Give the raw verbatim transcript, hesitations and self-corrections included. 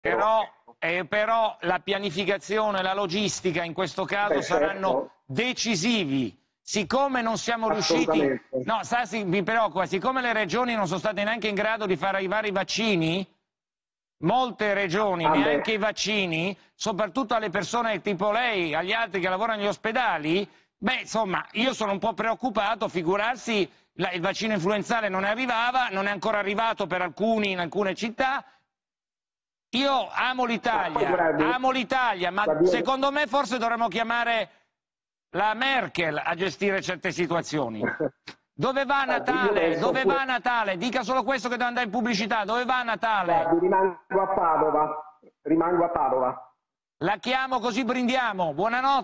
Però, eh, però la pianificazione e la logistica in questo caso Beh, saranno certo. decisivi. Siccome non siamo riusciti, no, Sassi mi preoccupa, siccome le regioni non sono state neanche in grado di far arrivare i vaccini, molte regioni, Ah, neanche beh. i vaccini, soprattutto alle persone tipo lei, agli altri che lavorano negli ospedali, beh, insomma, io sono un po' preoccupato, figurarsi, la, il vaccino influenzale non arrivava, non è ancora arrivato per alcuni in alcune città. Io amo l'Italia, amo l'Italia, ma secondo me forse dovremmo chiamare la Merkel a gestire certe situazioni. Dove va Natale? Dove va Natale? Dica solo questo che deve andare in pubblicità. Dove va Natale? Guardi, rimango a Padova. Rimango a Padova. La chiamo così brindiamo. Buonanotte.